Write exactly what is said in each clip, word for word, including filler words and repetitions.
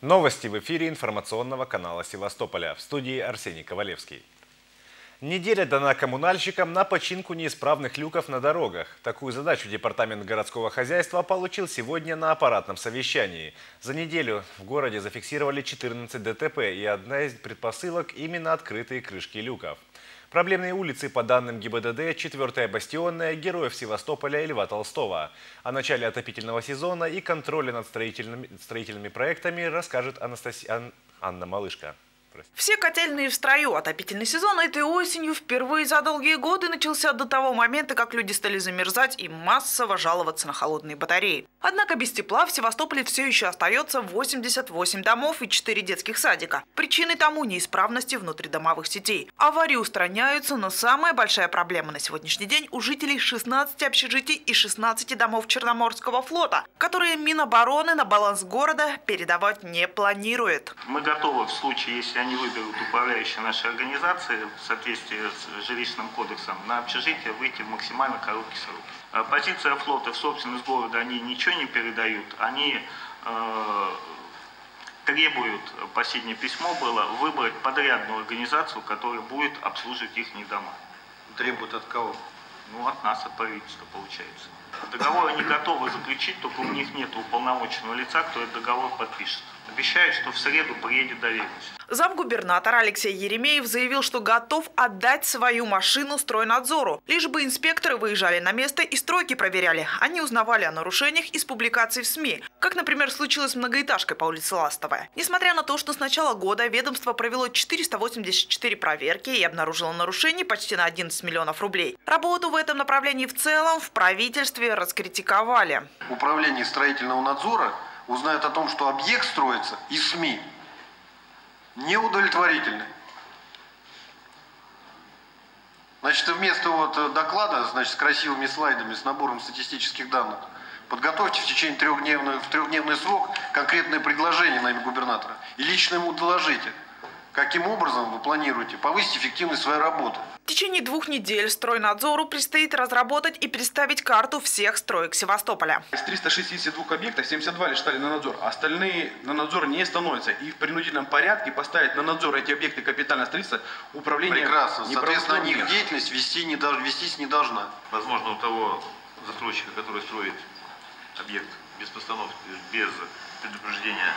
Новости в эфире информационного канала Севастополя. В студии Арсений Ковалевский. Неделя дана коммунальщикам на починку неисправных люков на дорогах. Такую задачу Департамент городского хозяйства получил сегодня на аппаратном совещании. За неделю в городе зафиксировали четырнадцать ДТП, и одна из предпосылок – именно открытые крышки люков. Проблемные улицы, по данным ГИБДД, четвёртая Бастионная, Героев Севастополя и Льва Толстого. О начале отопительного сезона и контроле над строительными, строительными проектами расскажет Анастасия, Анна Малышко. Все котельные в строю. Отопительный сезон этой осенью впервые за долгие годы начался до того момента, как люди стали замерзать и массово жаловаться на холодные батареи. Однако без тепла в Севастополе все еще остается восемьдесят восемь домов и четыре детских садика. Причиной тому неисправности внутридомовых сетей. Аварии устраняются, но самая большая проблема на сегодняшний день у жителей шестнадцати общежитий и шестнадцати домов Черноморского флота, которые Минобороны на баланс города передавать не планирует. Мы готовы в случае, если они выберут управляющие нашей организации в соответствии с жилищным кодексом, на общежитие выйти в максимально короткий срок. Позиция флота в собственность города, они ничего не передают, они э, требуют, последнее письмо было, выбрать подрядную организацию, которая будет обслуживать их дома. Требуют от кого? Ну, от нас, от правительства, получается. Договор они готовы заключить, только у них нет уполномоченного лица, кто этот договор подпишет. Обещают, что в среду приедет доверенность. Замгубернатора Алексей Еремеев заявил, что готов отдать свою машину стройнадзору, лишь бы инспекторы выезжали на место и стройки проверяли. Они узнавали о нарушениях из публикаций в СМИ, как, например, случилось с многоэтажкой по улице Ластовая. Несмотря на то, что с начала года ведомство провело четыреста восемьдесят четыре проверки и обнаружило нарушений почти на одиннадцать миллионов рублей, работу в этом направлении в целом в правительстве раскритиковали. Управление строительного надзора узнает о том, что объект строится из СМИ, неудовлетворительный. Значит, вместо вот доклада, значит, с красивыми слайдами, с набором статистических данных, подготовьте в течение трехдневного, в трехдневный срок конкретное предложение на имя губернатора и лично ему доложите, каким образом вы планируете повысить эффективность своей работы. В течение двух недель стройнадзору предстоит разработать и представить карту всех строек Севастополя. Из трёхсот шестидесяти двух объектов семьдесят два лишь стали на надзор, а остальные на надзор не становятся. И в принудительном порядке поставить на надзор эти объекты капитального строительства управление. Прекрасно. Соответственно, они их деятельность вести не, вестись не должна. Возможно, у того застройщика, который строит объект без постановки, без предупреждения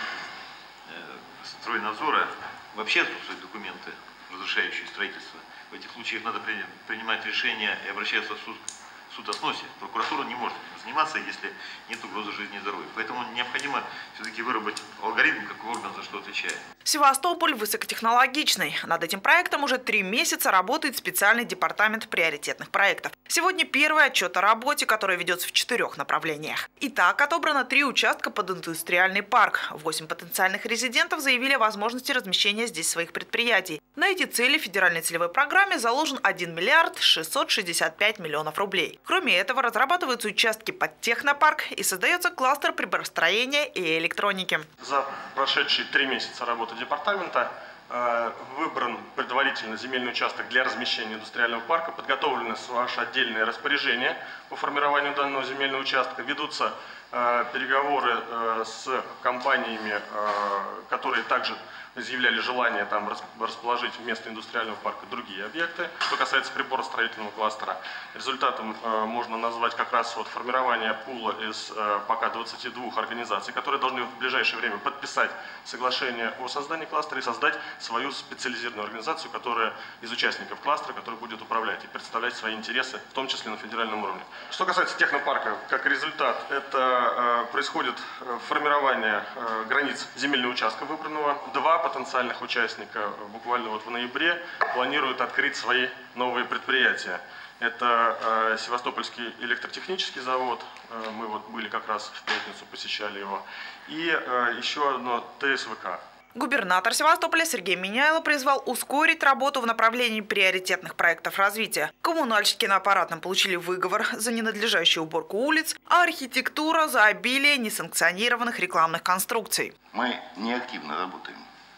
стройнадзора, вообще отсутствуют документы, разрешающие строительство. В этих случаях надо принимать решение и обращаться в суд, в суд о сносе. Прокуратура не может заниматься, если нет угрозы жизни и здоровья. Поэтому необходимо все-таки выработать алгоритм, какой орган за что отвечает. Севастополь высокотехнологичный. Над этим проектом уже три месяца работает специальный департамент приоритетных проектов. Сегодня первый отчет о работе, который ведется в четырех направлениях. Итак, отобрано три участка под индустриальный парк. Восемь потенциальных резидентов заявили о возможности размещения здесь своих предприятий. На эти цели в федеральной целевой программе заложен один миллиард шестьсот шестьдесят пять миллионов рублей. Кроме этого, разрабатываются участки под технопарк и создается кластер приборостроения и электроники. За прошедшие три месяца работы департамента э, выбран предварительно земельный участок для размещения индустриального парка, подготовлены ваши отдельные распоряжения по формированию данного земельного участка, ведутся э, переговоры э, с компаниями, э, которые также изъявляли желание там расположить вместо индустриального парка другие объекты. Что касается приборостроительного кластера, результатом э, можно назвать как раз вот формирование пула из э, пока двадцати двух организаций, которые должны в ближайшее время подписать соглашение о создании кластера и создать свою специализированную организацию, которая из участников кластера, которая будет управлять и представлять свои интересы, в том числе на федеральном уровне. Что касается технопарка, как результат, это э, происходит формирование э, границ земельного участка выбранного. Два потенциальных участника буквально вот в ноябре планируют открыть свои новые предприятия. Это э, Севастопольский электротехнический завод, э, мы вот были как раз в пятницу, посещали его, и э, еще одно ТСВК. Губернатор Севастополя Сергей Миняйло призвал ускорить работу в направлении приоритетных проектов развития. Коммунальщики на аппаратном получили выговор за ненадлежащую уборку улиц, а архитектура за обилие несанкционированных рекламных конструкций. Мы неактивно работаем.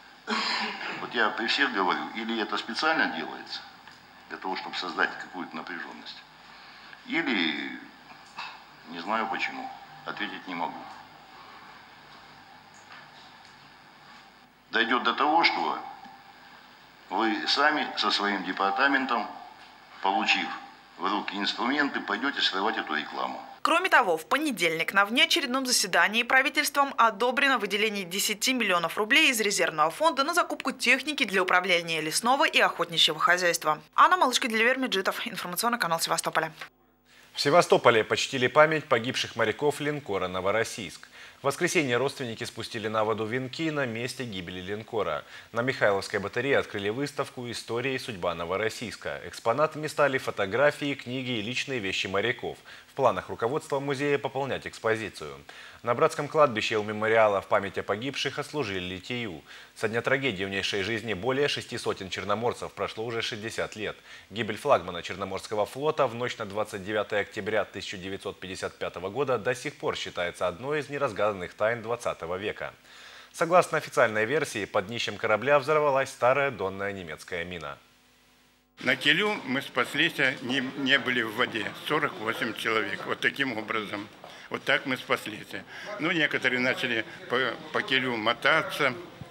Вот я при всех говорю, или это специально делается, для того, чтобы создать какую-то напряженность, или не знаю почему, ответить не могу. дойдет до того, что вы сами со своим департаментом, получив в руки инструменты, пойдете срывать эту рекламу. Кроме того, в понедельник на внеочередном заседании правительством одобрено выделение десяти миллионов рублей из резервного фонда на закупку техники для управления лесного и охотничьего хозяйства. Анна Малышка-Деливер, Меджидов, информационный канал Севастополя. В Севастополе почтили память погибших моряков линкора «Новороссийск». В воскресенье родственники спустили на воду венки на месте гибели линкора. На Михайловской батарее открыли выставку «История и судьба Новороссийска». Экспонатами стали фотографии, книги и личные вещи моряков. В планах руководства музея пополнять экспозицию. На Братском кладбище у мемориала в память о погибших отслужили литию. Со дня трагедии в нейшей жизни более шести сотен черноморцев прошло уже шестьдесят лет. Гибель флагмана Черноморского флота в ночь на двадцать девятое октября тысяча девятьсот пятьдесят пятого года до сих пор считается одной из неразгаданных тайн двадцатого века. Согласно официальной версии, под днищем корабля взорвалась старая донная немецкая мина. На Килю мы спаслись, не, не были в воде, сорок восемь человек, вот таким образом. Вот так мы спаслись. Ну, некоторые начали по, по Килю мотаться,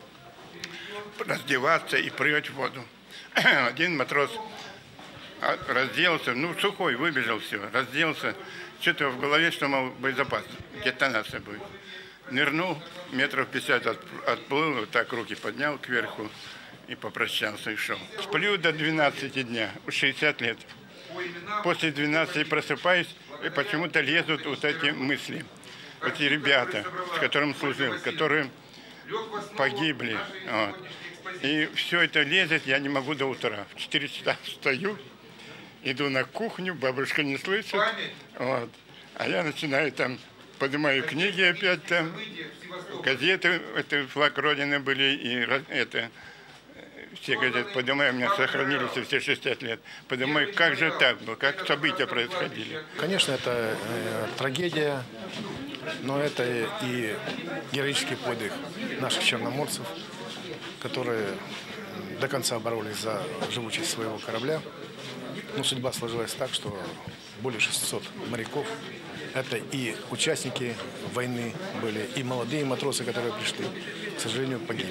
раздеваться и прыгать в воду. Один матрос разделся, ну, сухой, выбежал, все, разделся. Что-то в голове, что, мол, боезапас, детонация будет. Нырнул, метров пятьдесят от, отплыл, вот так руки поднял кверху и попрощался и шел. Сплю до двенадцати дня, шестьдесят лет. После двенадцати просыпаюсь, и почему-то лезут вот эти мысли. Эти ребята, с которыми служил, которые погибли. Вот. И все это лезет, я не могу до утра. В четыре часа встаю, иду на кухню, бабушка не слышит. Вот. А я начинаю там, поднимаю книги опять там, газеты, это флаг Родины были, и это... Все газеты поднимаю, у меня сохранились все шестьдесят лет. Поднимаю, как же так было, как события происходили. Конечно, это э, трагедия, но это и героический подвиг наших черноморцев, которые до конца боролись за живучесть своего корабля. Но судьба сложилась так, что более шестисот моряков, это и участники войны были, и молодые матросы, которые пришли, к сожалению, погибли.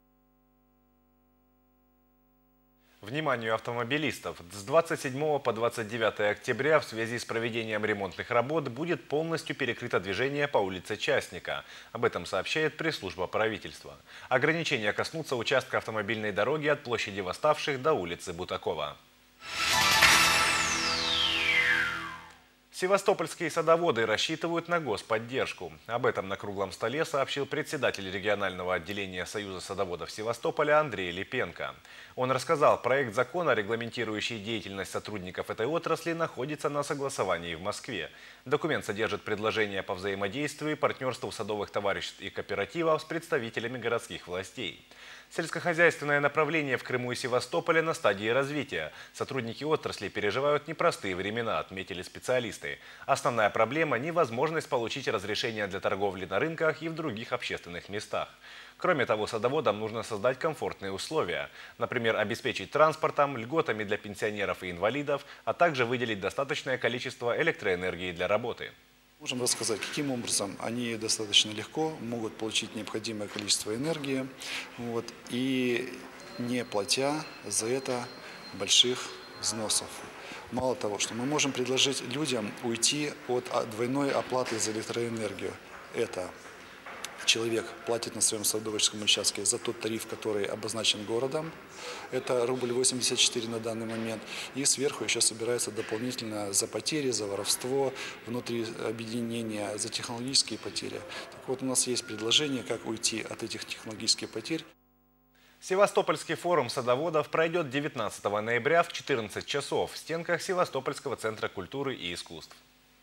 Вниманию автомобилистов! С двадцать седьмого по двадцать девятое октября в связи с проведением ремонтных работ будет полностью перекрыто движение по улице Частника. Об этом сообщает пресс-служба правительства. Ограничения коснутся участка автомобильной дороги от площади Восставших до улицы Бутакова. Севастопольские садоводы рассчитывают на господдержку. Об этом на круглом столе сообщил председатель регионального отделения Союза садоводов Севастополя Андрей Липенко. Он рассказал, проект закона, регламентирующий деятельность сотрудников этой отрасли, находится на согласовании в Москве. Документ содержит предложения по взаимодействию и партнерству садовых товариществ и кооперативов с представителями городских властей. Сельскохозяйственное направление в Крыму и Севастополе на стадии развития. Сотрудники отрасли переживают непростые времена, отметили специалисты. Основная проблема – невозможность получить разрешение для торговли на рынках и в других общественных местах. Кроме того, садоводам нужно создать комфортные условия. Например, обеспечить транспортом, льготами для пенсионеров и инвалидов, а также выделить достаточное количество электроэнергии для работы. Можем рассказать, каким образом они достаточно легко могут получить необходимое количество энергии, вот, и не платя за это больших взносов. Мало того, что мы можем предложить людям уйти от двойной оплаты за электроэнергию. Это человек платит на своем садоводческом участке за тот тариф, который обозначен городом. Это рубль восемьдесят четыре на данный момент. И сверху еще собирается дополнительно за потери, за воровство внутри объединения, за технологические потери. Так вот, у нас есть предложение, как уйти от этих технологических потерь. Севастопольский форум садоводов пройдет девятнадцатого ноября в четырнадцать часов в стенках Севастопольского центра культуры и искусств.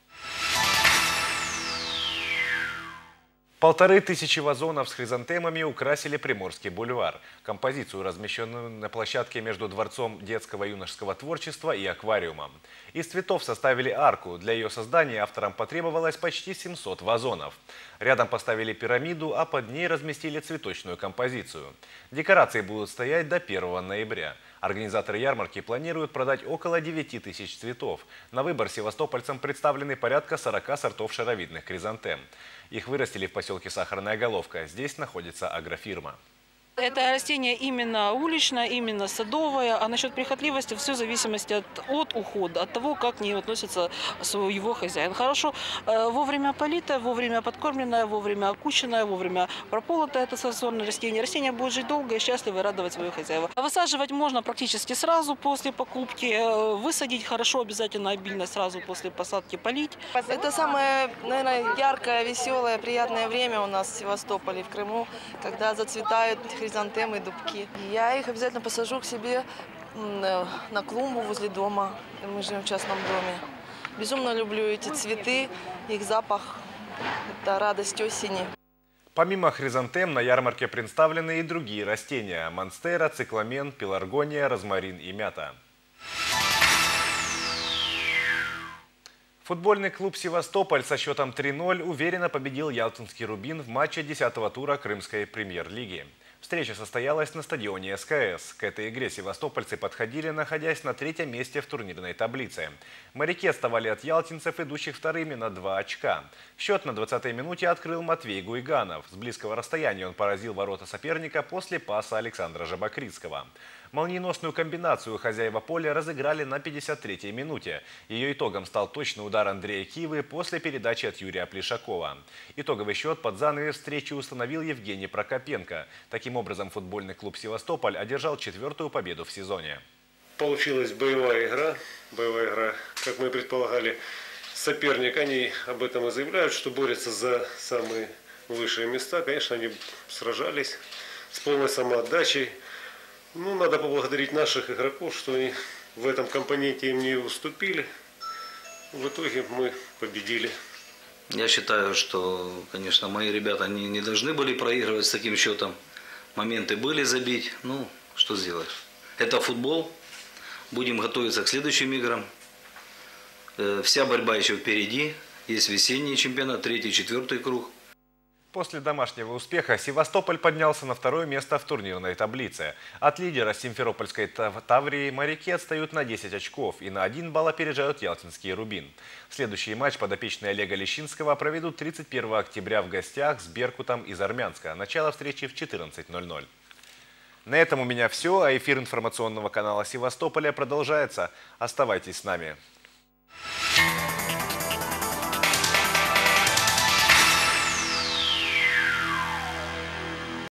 Полторы тысячи вазонов с хризантемами украсили Приморский бульвар. Композицию, размещенную на площадке между Дворцом детского и юношеского творчества и аквариумом. Из цветов составили арку. Для ее создания авторам потребовалось почти семьсот вазонов. Рядом поставили пирамиду, а под ней разместили цветочную композицию. Декорации будут стоять до первого ноября. Организаторы ярмарки планируют продать около девяти тысяч цветов. На выбор севастопольцам представлены порядка сорока сортов шаровидных хризантем. Их вырастили в поселке Сахарная Головка. Здесь находится агрофирма. Это растение именно уличное, именно садовое, а насчет прихотливости все в зависимости от, от ухода, от того, как к ней относится его хозяин. Хорошо вовремя политое, вовремя подкормленное, вовремя окученное, вовремя прополотое это сорное растение. Растение будет жить долго и счастливо и радовать своего хозяина. Высаживать можно практически сразу после покупки, высадить хорошо, обязательно обильно сразу после посадки полить. Это самое, наверное, яркое, веселое, приятное время у нас в Севастополе, в Крыму, когда зацветают хризантемы, дубки. Я их обязательно посажу к себе на клумбу возле дома. Мы живем в частном доме. Безумно люблю эти цветы, их запах. Это радость осени. Помимо хризантем на ярмарке представлены и другие растения – монстера, цикламен, пеларгония, розмарин и мята. Футбольный клуб «Севастополь» со счетом три ноль уверенно победил ялтинский «Рубин» в матче десятого тура Крымской премьер-лиги. Встреча состоялась на стадионе эс ка эс. К этой игре севастопольцы подходили, находясь на третьем месте в турнирной таблице. Моряки отставали от ялтинцев, идущих вторыми, на два очка. Счет на двадцатой минуте открыл Матвей Гуйганов. С близкого расстояния он поразил ворота соперника после паса Александра Жабокритского. Молниеносную комбинацию хозяева поля разыграли на пятьдесят третьей минуте. Ее итогом стал точный удар Андрея Кивы после передачи от Юрия Плешакова. Итоговый счет под занавес встречи установил Евгений Прокопенко. Таким образом, футбольный клуб «Севастополь» одержал четвертую победу в сезоне. Получилась боевая игра. Боевая игра, как мы предполагали. Соперник, они об этом и заявляют, что борются за самые высшие места. Конечно, они сражались с полной самоотдачей. Ну, надо поблагодарить наших игроков, что они в этом компоненте им не уступили. В итоге мы победили. Я считаю, что, конечно, мои ребята не, не должны были проигрывать с таким счетом. Моменты были забить. Ну, что сделаешь. Это футбол. Будем готовиться к следующим играм. Вся борьба еще впереди. Есть весенний чемпионат, третий, четвертый круг. После домашнего успеха Севастополь поднялся на второе место в турнирной таблице. От лидера Симферопольской Таврии моряки отстают на десять очков и на один балл опережают ялтинский «Рубин». Следующий матч подопечные Олега Лещинского проведут тридцать первого октября в гостях с «Беркутом» из Армянска. Начало встречи в четырнадцать ноль ноль. На этом у меня все, а эфир информационного канала Севастополя продолжается. Оставайтесь с нами.